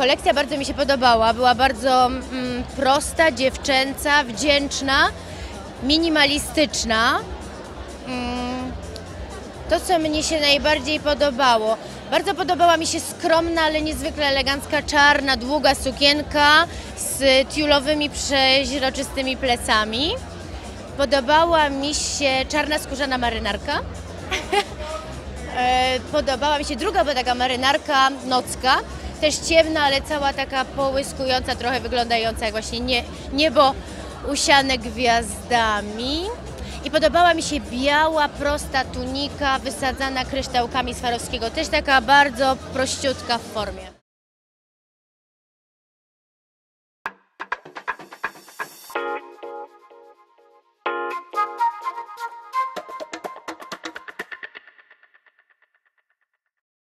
Kolekcja bardzo mi się podobała, była bardzo prosta, dziewczęca, wdzięczna, minimalistyczna. To, co mnie się najbardziej podobało. Bardzo podobała mi się skromna, ale niezwykle elegancka, czarna, długa sukienka z tiulowymi, przeźroczystymi plecami. Podobała mi się czarna skórzana marynarka. Podobała mi się druga, bo taka marynarka nocka, też ciemna, ale cała taka połyskująca, trochę wyglądająca jak właśnie niebo usiane gwiazdami. I podobała mi się biała, prosta tunika wysadzana kryształkami Swarowskiego, też taka bardzo prościutka w formie.